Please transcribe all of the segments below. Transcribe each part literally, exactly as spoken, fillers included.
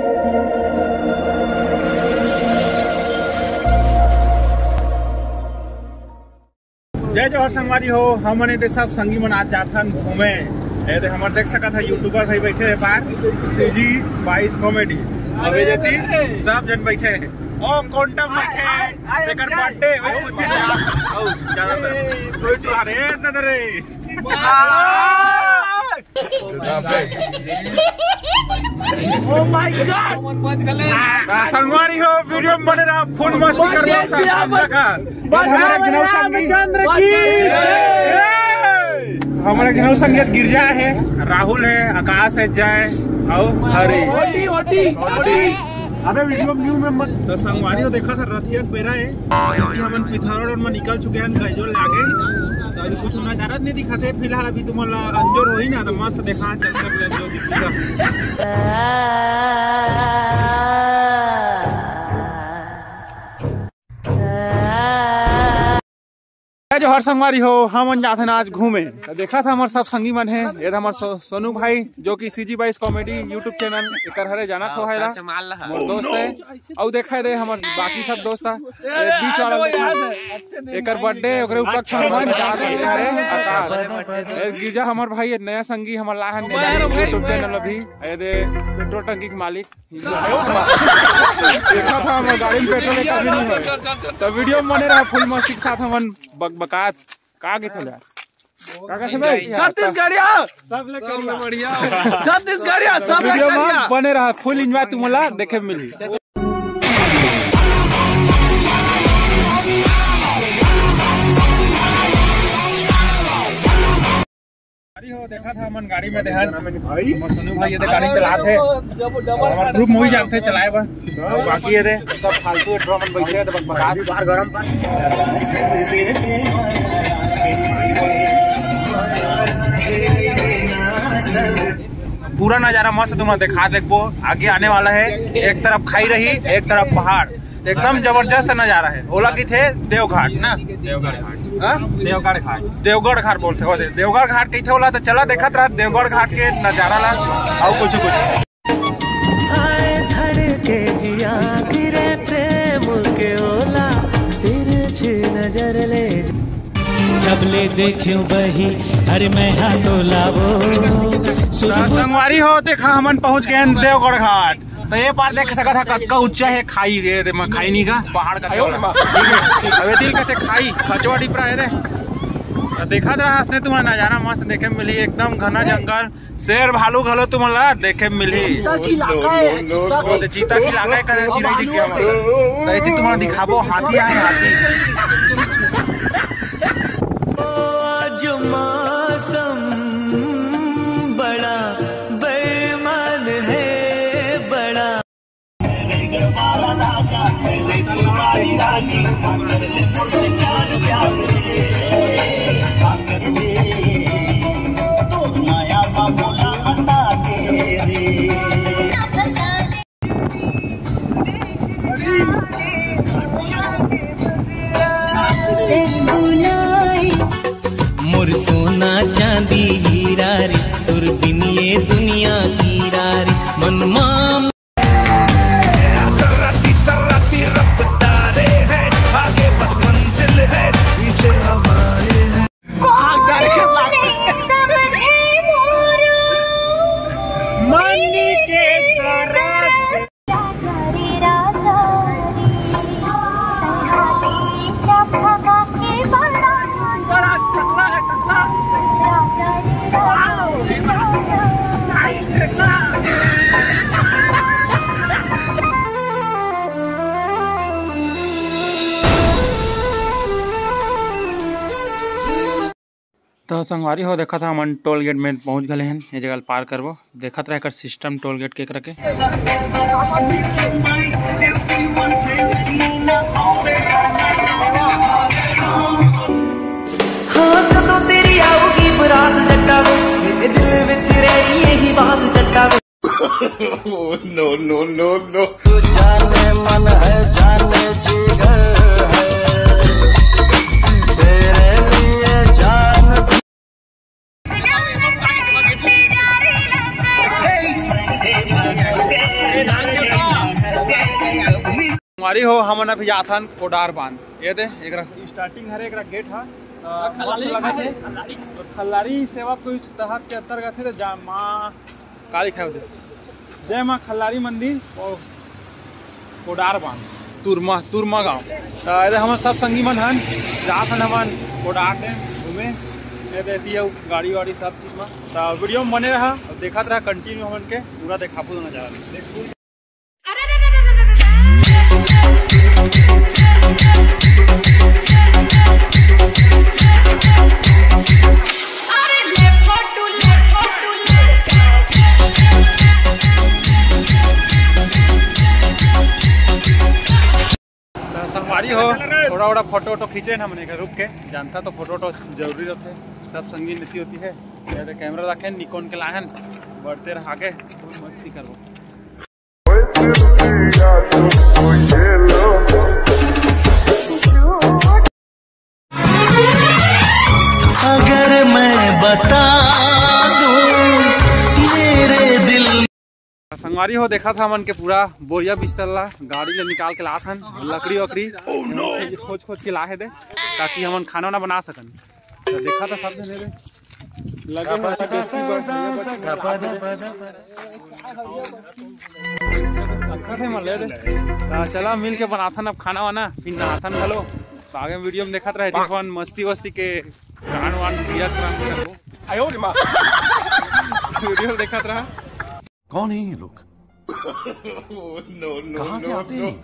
जय जोहर संगवारी हो। हमने ते सब संगी मन आज जाथन घूमे। ए ते हमर देख सकत है यूट्यूबर भाई बैठे है पार सीजी बाईस कॉमेडी अबे जति सब जन बैठे है। ओ कोंटम बैठे एकर बर्थडे ओए खुशी औ ज्यादा कोई तो अरे नदरे ओ माय गॉड पहुंच गए संगवारी हो। वीडियो बने रहा फुल मस्ती करना सब का चंद्र की हमारे घनौ संगीत गिरजा है, राहुल है, आकाश है, जय और हरी ओटी ओटी अबे वीडियो न्यू में मत तो संगवारी हो देखा था रथिया पेरा है कि हमन पिथौरागढ़ में निकल चुके हैं गजोल लागे तो अभी कुछ नजारा नहीं दिखाते फिलहाल। अभी तुम्हारा अंजोर हो ही ना तो मस्त देखा चल चल जो दिखेगा। जो हर संगवारी हो हम जाते ना आज घूमे तो देखा था हमारे सब संगी मन है। ये हमारे सो, सोनू भाई जो कि सीजी बाईस कॉमेडी यूट्यूब चैनल एक हरे जाना तो है मोर दोस्त है और देखा दे हमारे बाकी सब दोस्त बीच वाला एक बर्थडे उपलक्ष्य हरे आकाश गिरजा हमारे भाई नया संगी हमारे लाहन यूट्यूब चैनल अभी पेट्रोल टंकी के मालिक देखा था हमारे गाड़ी में पेट्रोल कभी नहीं है तो वीडियो में बने रहा फुल मस्ती के साथ हमन बकबकात का के चले छत्तीसगढ़िया सब ले बढ़िया छत्तीसगढ़िया सब वीडियो में बने रहा फुल एंजॉय तुमला देखे मिली। हो देखा था मन गाड़ी में देहन भाई सोनू भाई ये गाड़ी चलाते हमारे ग्रुप में ही जानते चलाए बा बाकी ये दे सब फालतू ड्रम में बैठे तो बका बाहर गरम पर पूरा नजारा मस्त तुम्हें दिखा देखो। आगे आने वाला है एक तरफ खाई रही एक तरफ पहाड़ एकदम जबरदस्त नजारा है। ओला की थे देवघाट ना देवगढ़ घाट देवगढ़ घाट देवगढ़ घाट बोलते हो देवगढ़ घाट कही थे ओला तो चला देखा रहा देवगढ़ घाट के नजारा ला और कुछ कुछ नजर ले जब ले देखियो बही अरे मैं हाथों लावो संगवारी हो देखा हमन पहुंच गए देवगढ़ घाट तो ये पार देख सका था कतका ऊंचा है खाई रे खाई नहीं का पहाड़ का अबे दिल कहते खाई खचवा डिपरा है रे देखा रहा हंसने तुम्हारा नजारा मस्त देखे मिली एकदम घना जंगल शेर भालू घलो तुम्हारा देखे मिली चीता की लागा है चिड़ै दिख गया तुम्हारा दिखाबो हाथी आए हाथी मौसम बड़ा बेईमान है बड़ा मोर सोना चांदी हीरा रे तुर बिन ये दुनिया की रे मनमा सर्राती सर्राती रफ्तारे है आगे बस मंजिल है पीछे हमारे है मनी के तरफ तो संगवारी हो देखा था हम टोल गेट में पहुंच गए हैं ये जगह पार करबो देखत रहे सिस्टम टोल गेट के करके हाँ कदों तेरी आओगी बरात जट्टा मेरे दिल विच रही यही बात जट्टा नो नो नो नो जाने मन है जाने जिगर है तेरे लिए जान संगवारी हो हमन अभी जाथन कोडार बांध। ये दे एकरा स्टार्टिंग हरे एकरा गेट हा खल्लारी सेवा कुछ तहत के अंतर्गत है जा माँ काली खाए दे जय माँ खल्लारी मंदिर और कोडार बांध तुरमा तुरमा गाँव। तो हम सब संगी मन हन जाथन हमन कोडार डैम घूमे देती है गाड़ी वाड़ी सब चीज में। तो वीडियो में बने रहा और देखा रहा कंटिन्यू हमन के पूरा देखाबू नजारा। संगवारी हो थोड़ा थोड़ा फोटो वोटो खींचे ना हमने रुक के जानता तो फोटो वोटो जरूरी होते सब संगी नीति होती है। कैमरा रखे निकोन के लाहन बढ़ते रहा आगे मस्ती करो। अगर मैं बता दूं मेरे दिल संगवारी हो देखा था मन के पूरा बोरिया बिस्तरला गाड़ी ले निकाल के लात हन लकड़ी वकड़ी oh, no. खोज खोज के लाहे दे ताकि हमन खाना ना बना सकन। तो देखा था सब जने रे लगे हैं डेस्की पर रखा थे मन ले रे। चला मिल के बनाथन अब खाना वाना फिर नहाथन भलो। तो आगे वीडियो में देखत रहे देखवन मस्ती वस्ती के गान वान क्रिया क्रम करो आयो रे मां वीडियो देखत रहा। कौन है ये लोग? कहाँ से आते हैं?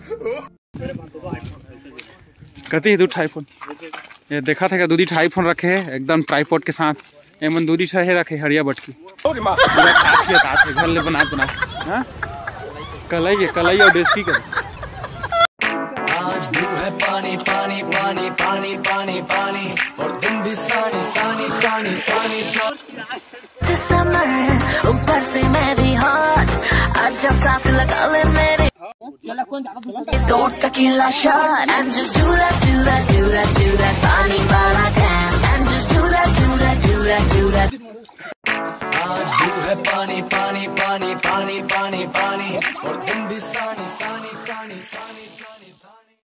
कहते हैं दूध आईफोन ये देखा था क्या दूधी आईफोन रखे है एकदम ट्राइपॉड के साथ एमन दूधी छहे रखे हरिया बटकी घर ले बना बना कलई कलई और डेस्की कर। आज ब्लू है पानी पानी पानी पानी पानी पानी और तुम भी सानी सानी सानी सानी समर ऊपर से मैं भी हॉट आजा साथ लगा ले मेरे दो tequila shot and just do that do that do that do that पानी वाला dance and just do that do that do that do that। आज ब्लू है पानी पानी पानी पानी पानी पानी और तुम भी सानी सानी